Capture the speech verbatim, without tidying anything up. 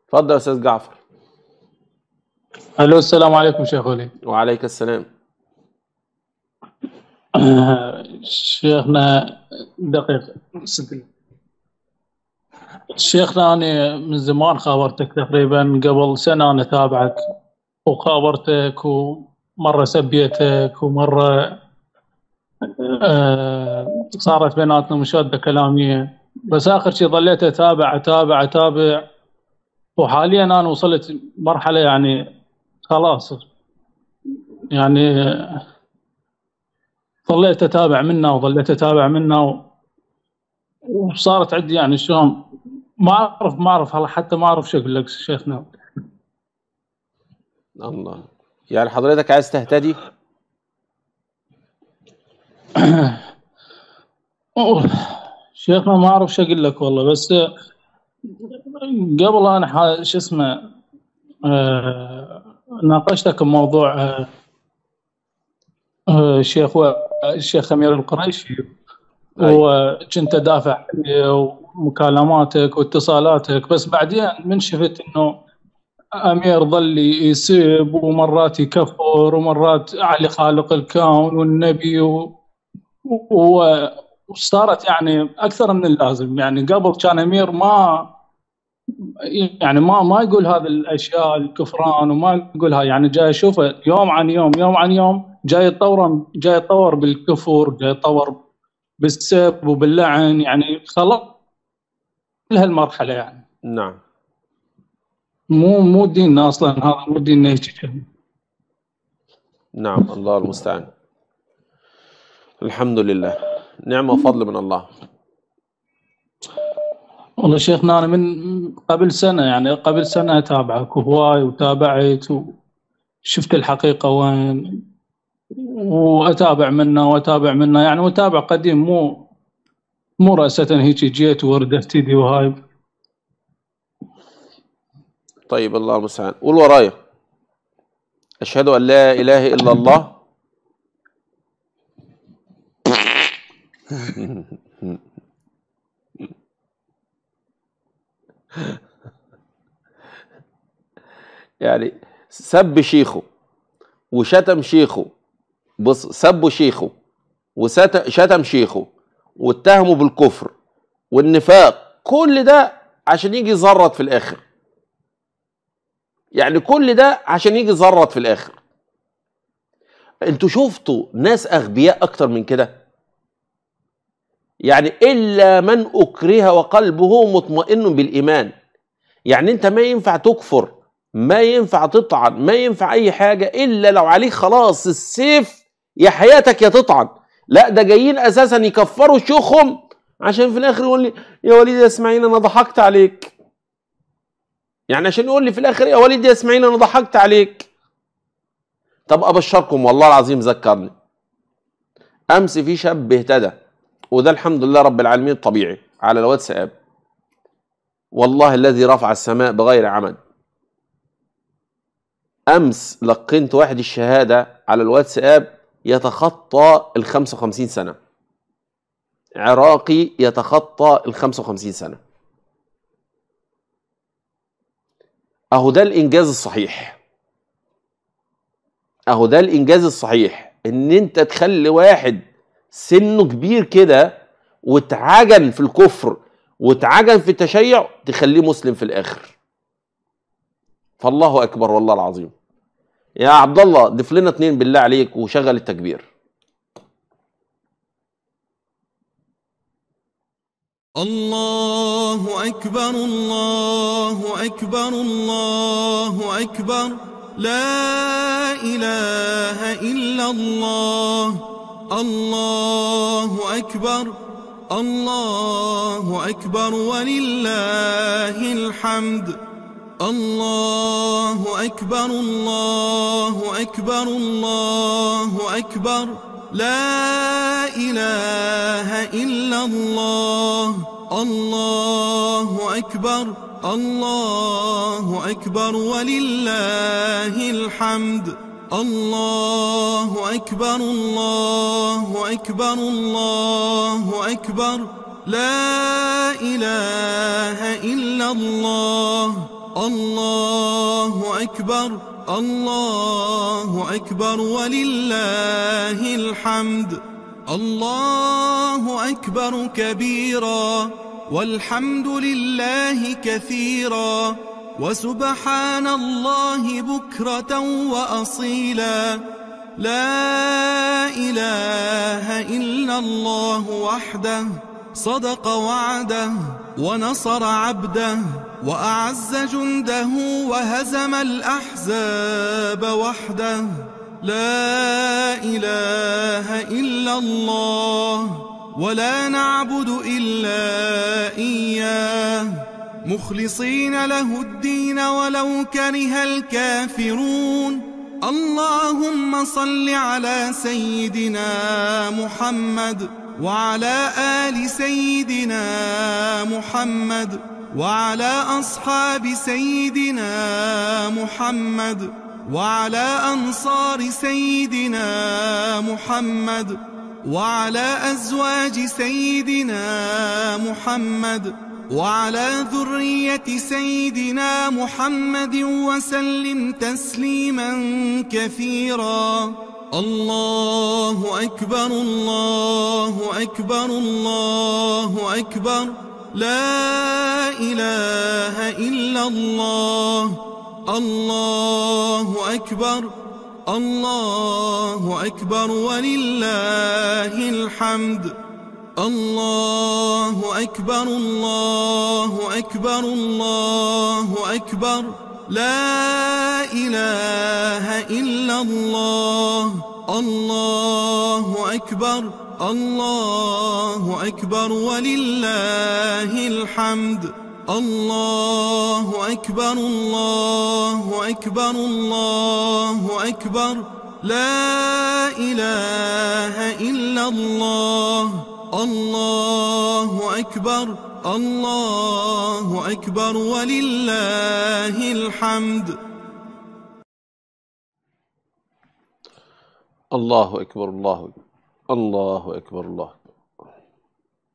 اتفضل يا استاذ جعفر. الو السلام عليكم شيخ ولي. وعليك السلام. شيخنا دقيقة. شيخنا أنا من زمان خابرتك تقريبا قبل سنة أنا أتابعك وخابرتك ومرة سبيتك ومرة آه صارت بيناتنا مشادة كلامية، بس آخر شيء ظليت أتابع أتابع أتابع وحاليا أنا وصلت مرحلة يعني خلاص يعني ظليت أتابع منه وظليت أتابع منه وصارت عندي يعني شلون ما أعرف ما أعرف حتى ما أعرف شو أقول لك شيخنا. الله، يعني حضرتك عايز تهتدي؟ شيخنا ما أعرف شو أقول لك والله، بس قبل أنا شو اسمه آه ناقشتك بموضوع آه الشيخ الشيخ أمير القريشي، وكنت أدافع ومكالماتك واتصالاتك، بس بعدين من شفت إنه أمير ظل يسب ومرات يكفر ومرات علي خالق الكون والنبي و... و... وصارت يعني أكثر من اللازم. يعني قبل كان أمير ما يعني ما ما يقول هذه الأشياء الكفران وما يقولها، يعني جاي أشوفه يوم عن يوم يوم عن يوم جاي يتطور جاي يتطور بالكفر، جاي يتطور بالسب وباللعن، يعني خلاص لهالمرحلة يعني. نعم. مو مو ديننا اصلا، هذا مو ديننا هيك. نعم، الله المستعان. الحمد لله، نعمة وفضل من الله. والله شيخنا انا من قبل سنة يعني قبل سنة اتابعك وهواي وتابعت وشفت الحقيقة وين، واتابع منه واتابع منه يعني متابع قديم، مو مو رأسة هيك جيت وردت ايدي وهاي. طيب الله المستعان، قول ورايا. أشهد أن لا إله إلا الله يعني سب شيخه وشتم شيخه، بص سبوا شيخه وشتم شيخه واتهموا بالكفر والنفاق، كل ده عشان يجي يزرط في الآخر. يعني كل ده عشان يجي يزرط في الآخر. انتوا شفتوا ناس أغبياء أكتر من كده؟ يعني إلا من أكره وقلبه مطمئن بالإيمان. يعني أنت ما ينفع تكفر، ما ينفع تطعن، ما ينفع أي حاجة إلا لو عليك خلاص السيف، يا حياتك يا تطعن. لا، ده جايين أساسا يكفروا شيوخهم عشان في الآخر يقول لي يا وليد يا إسماعيل أنا ضحكت عليك. يعني عشان يقول لي في الآخر يا وليد يا إسماعيل أنا ضحكت عليك. طب أبشركم والله العظيم ذكرني أمس في شاب اهتدى، وده الحمد لله رب العالمين طبيعي، على الواتساب، والله الذي رفع السماء بغير عمد. أمس لقنت واحد الشهادة على الواتساب يتخطى ال خمسة وخمسين سنة، عراقي يتخطى ال خمسة وخمسين سنة. أهو ده الإنجاز الصحيح، أهو ده الإنجاز الصحيح، إن أنت تخلي واحد سنه كبير كده واتعجن في الكفر واتعجن في التشيع تخليه مسلم في الآخر. فالله أكبر والله العظيم. يا عبد الله ضيف لنا اتنين بالله عليك وشغل التكبير. الله أكبر الله أكبر الله أكبر، لا إله إلا الله. الله أكبر الله أكبر ولله الحمد. الله أكبر الله أكبر الله أكبر، لا إله إلا الله. الله أكبر الله أكبر ولله الحمد. الله أكبر الله أكبر الله أكبر، لا إله إلا الله. الله أكبر الله أكبر ولله الحمد. الله أكبر كبيرا والحمد لله كثيرا وسبحان الله بكرة وأصيلا. لا إله إلا الله وحده صدق وعده ونصر عبده وأعز جنده وهزم الأحزاب وحده. لا إله إلا الله ولا نعبد إلا إياه مخلصين له الدين ولو كره الكافرون. اللهم صل على سيدنا محمد وعلى آل سيدنا محمد وعلى أصحاب سيدنا محمد وعلى أنصار سيدنا محمد وعلى أزواج سيدنا محمد وعلى ذرية سيدنا محمد وسلم تسليما كثيرا. الله أكبر الله أكبر الله أكبر. لا إله إلا الله. الله أكبر الله أكبر ولله الحمد. الله أكبر الله أكبر الله أكبر. لا إله إلا الله. الله أكبر الله أكبر ولله الحمد. الله أكبر الله أكبر الله أكبر. لا إله إلا الله. الله أكبر الله أكبر ولله الحمد. الله أكبر الله أكبر الله أكبر الله